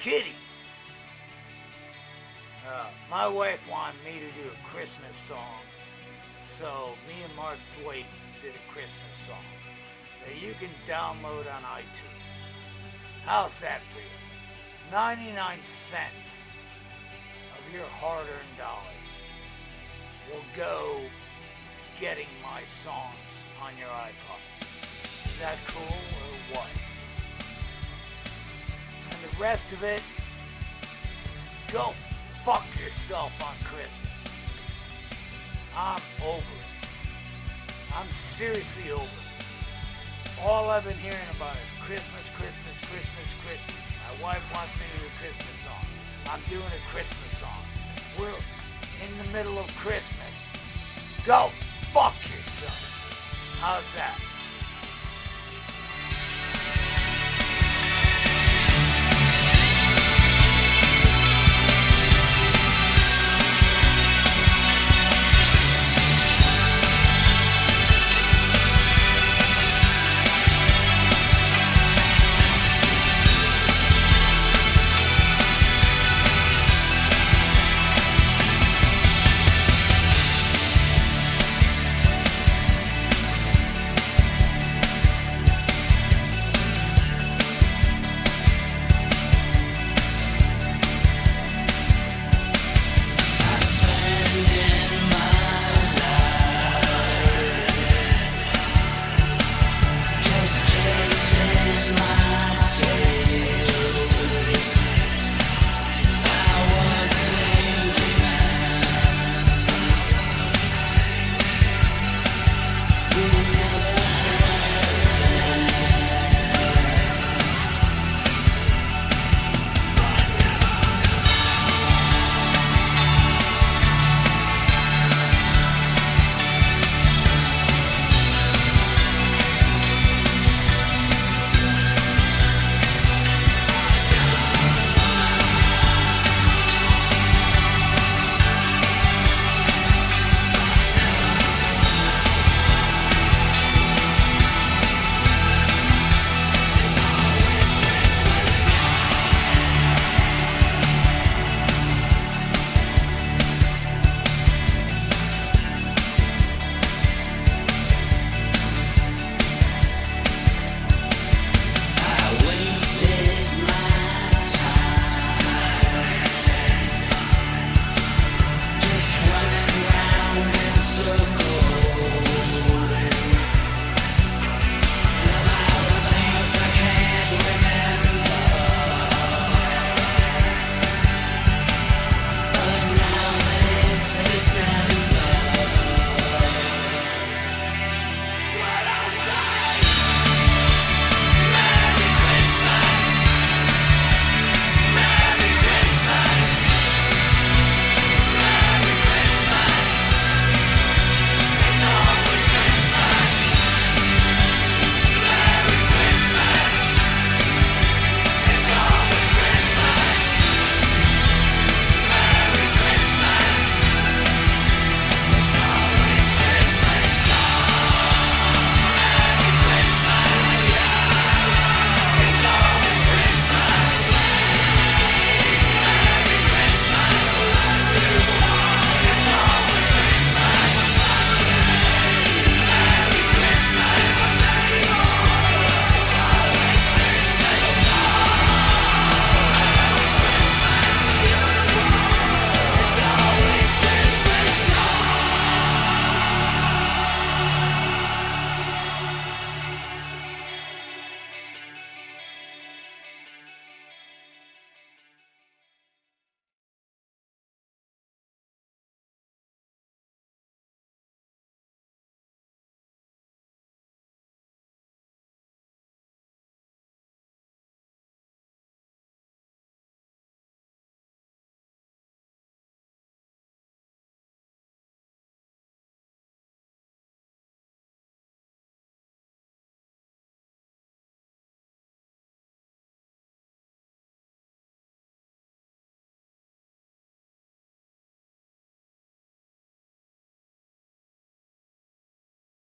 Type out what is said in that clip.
kitties. My wife wanted me to do a Christmas song, so me and Mark Thwaites did a Christmas song that you can download on iTunes. How's that for you? 99 cents of your hard-earned dollars will go to getting my songs on your iPod. Is that cool or what? And the rest of it, go fuck yourself on Christmas. I'm over it. I'm seriously over it. All I've been hearing about is Christmas, Christmas, Christmas, Christmas. My wife wants me to do a Christmas song. I'm doing a Christmas song. We're in the middle of Christmas. Go fuck yourself. How's that?